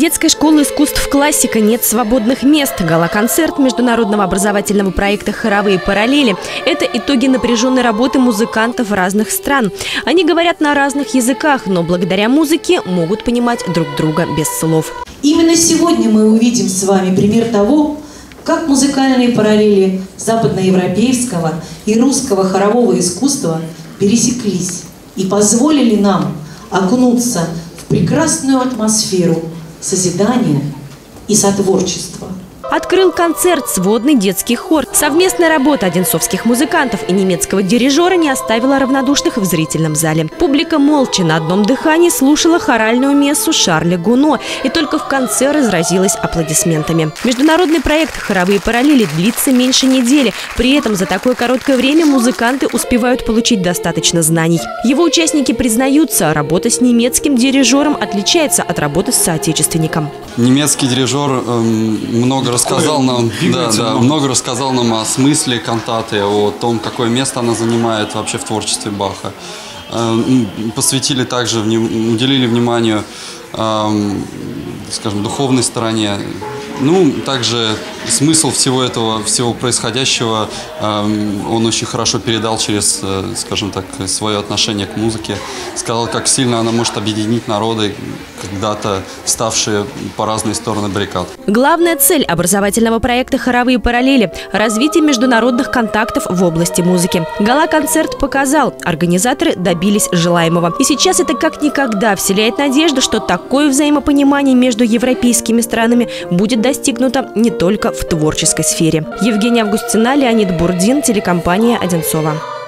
Немецкой школы искусств «Классика» нет свободных мест. Гала-концерт международного образовательного проекта «Хоровые параллели» – это итоги напряженной работы музыкантов разных стран. Они говорят на разных языках, но благодаря музыке могут понимать друг друга без слов. Именно сегодня мы увидим с вами пример того, как музыкальные параллели западноевропейского и русского хорового искусства пересеклись и позволили нам окунуться в прекрасную атмосферу созидания и сотворчества. Открыл концерт сводный детский хор. Совместная работа одинцовских музыкантов и немецкого дирижера не оставила равнодушных в зрительном зале. Публика молча на одном дыхании слушала хоральную мессу Шарля Гуно и только в конце разразилась аплодисментами. Международный проект «Хоровые параллели» длится меньше недели. При этом за такое короткое время музыканты успевают получить достаточно знаний. Его участники признаются, работа с немецким дирижером отличается от работы с соотечественником. Немецкий дирижер много рассказал нам о смысле кантаты, о том, какое место она занимает вообще в творчестве Баха. Посвятили также, уделили внимание, скажем, духовной стороне. Также смысл всего происходящего он очень хорошо передал через, скажем так, свое отношение к музыке. Сказал, как сильно она может объединить народы, когда-то вставшие по разные стороны баррикад. Главная цель образовательного проекта «Хоровые параллели» – развитие международных контактов в области музыки. Гала-концерт показал, организаторы добились желаемого. И сейчас это как никогда вселяет надежду, что такое взаимопонимание между европейскими странами будет достигнуто не только в творческой сфере. Евгения Августина, Леонид Бурдин, телекомпания «Одинцова».